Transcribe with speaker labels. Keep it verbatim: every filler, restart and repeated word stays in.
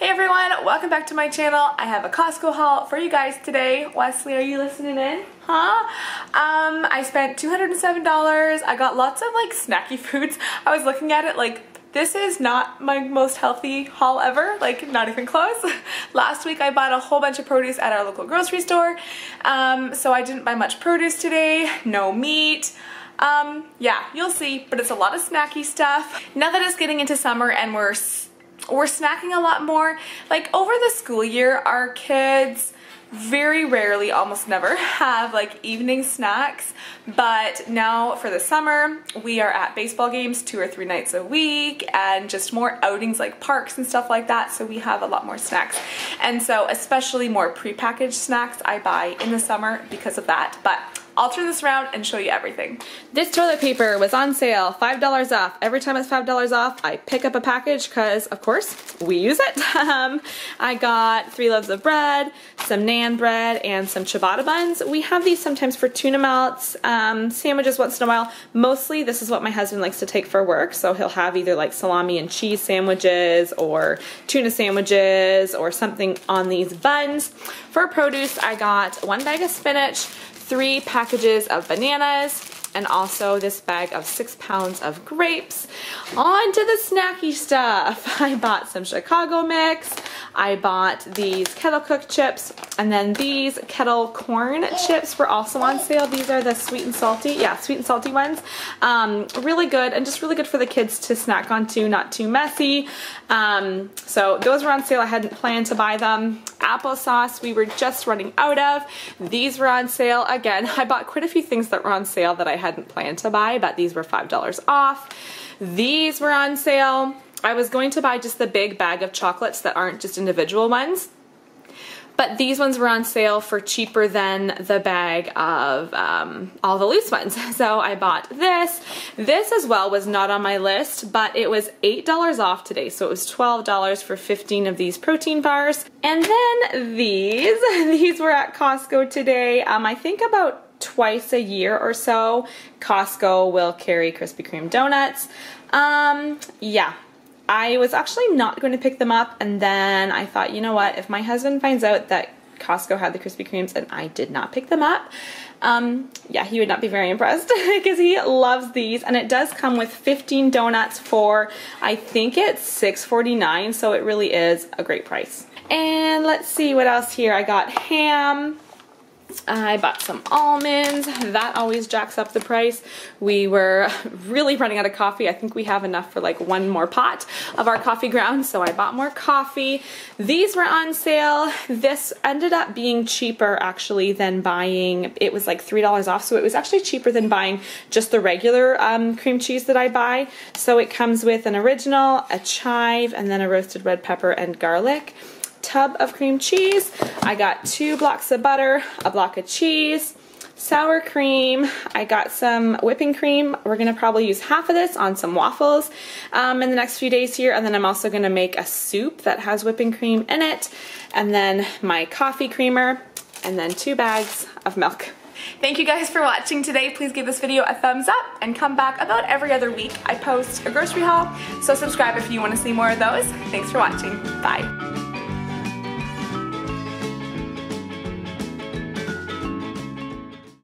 Speaker 1: everyone, welcome back to my channel. I have a Costco haul for you guys today. Wesley, are you listening in? Huh? Um, I spent two hundred seven dollars. I got lots of like snacky foods. I was looking at it like, this is not my most healthy haul ever, like not even close. Last week I bought a whole bunch of produce at our local grocery store, um, so I didn't buy much produce today, no meat. Um, yeah, you'll see, but it's a lot of snacky stuff. Now that it's getting into summer and we're, we're snacking a lot more, like over the school year, our kids very rarely, almost never, have like evening snacks, but now for the summer we are at baseball games two or three nights a week and just more outings like parks and stuff like that, so we have a lot more snacks, and so especially more prepackaged snacks I buy in the summer because of that. But I'll turn this around and show you everything. This toilet paper was on sale, five dollars off. Every time it's five dollars off, I pick up a package because, of course, we use it. Um, I got three loaves of bread, some naan bread, and some ciabatta buns. We have these sometimes for tuna melts, um, sandwiches once in a while. Mostly, this is what my husband likes to take for work, so he'll have either like salami and cheese sandwiches or tuna sandwiches or something on these buns. For produce, I got one bag of spinach, three packages of bananas, and also this bag of six pounds of grapes. On to the snacky stuff. I bought some Chicago mix, I bought these kettle cooked chips, and then these kettle corn chips were also on sale. These are the sweet and salty, yeah, sweet and salty ones. Um, really good, and just really good for the kids to snack on too, not too messy. Um, so those were on sale. I hadn't planned to buy them. Applesauce we were just running out of. These were on sale again. I bought quite a few things that were on sale that I hadn't planned to buy, but these were five dollars off. These were on sale. I was going to buy just the big bag of chocolates that aren't just individual ones, but these ones were on sale for cheaper than the bag of um, all the loose ones. So I bought this. This as well was not on my list, but it was eight dollars off today. So it was twelve dollars for fifteen of these protein bars. And then these, these were at Costco today. Um, I think about twice a year or so, Costco will carry Krispy Kreme donuts. Um, yeah. I was actually not going to pick them up, and then I thought, you know what, if my husband finds out that Costco had the Krispy Kremes and I did not pick them up, um, yeah, he would not be very impressed because he loves these, and it does come with fifteen donuts for, I think it's six forty-nine, so it really is a great price. And let's see what else here. I got ham. I bought some almonds. That always jacks up the price. We were really running out of coffee. I think we have enough for like one more pot of our coffee grounds, so I bought more coffee. These were on sale. This ended up being cheaper actually than buying, it was like three dollars off, so it was actually cheaper than buying just the regular um, cream cheese that I buy. So it comes with an original, a chive, and then a roasted red pepper and garlic tub of cream cheese. I got two blocks of butter, a block of cheese, sour cream. I got some whipping cream. We're gonna probably use half of this on some waffles um, in the next few days here, and then I'm also gonna make a soup that has whipping cream in it, and then my coffee creamer, and then two bags of milk. Thank you guys for watching today. Please give this video a thumbs up and come back about every other week. I post a grocery haul, so subscribe if you want to see more of those. Thanks for watching. Bye.